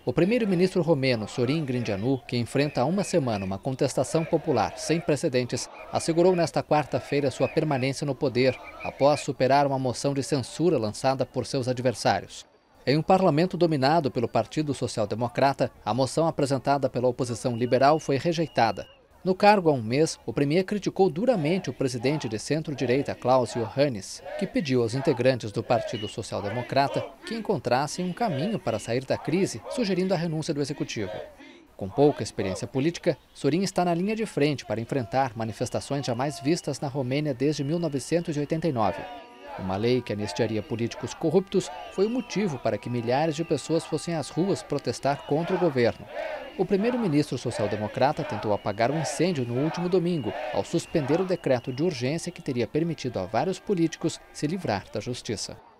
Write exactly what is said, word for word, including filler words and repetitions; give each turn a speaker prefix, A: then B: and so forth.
A: O primeiro-ministro romeno Sorin Grindeanu, que enfrenta há uma semana uma contestação popular sem precedentes, assegurou nesta quarta-feira sua permanência no poder, após superar uma moção de censura lançada por seus adversários. Em um parlamento dominado pelo Partido Social Democrata, a moção apresentada pela oposição liberal foi rejeitada. No cargo há um mês, o premier criticou duramente o presidente de centro-direita Klaus Iohannis, que pediu aos integrantes do Partido Social Democrata que encontrassem um caminho para sair da crise, sugerindo a renúncia do executivo. Com pouca experiência política, Sorin está na linha de frente para enfrentar manifestações jamais vistas na Romênia desde mil novecentos e oitenta e nove. Uma lei que anistiaria políticos corruptos foi o motivo para que milhares de pessoas fossem às ruas protestar contra o governo. O primeiro-ministro social-democrata tentou apagar o incêndio no último domingo, ao suspender o decreto de urgência que teria permitido a vários políticos se livrar da justiça.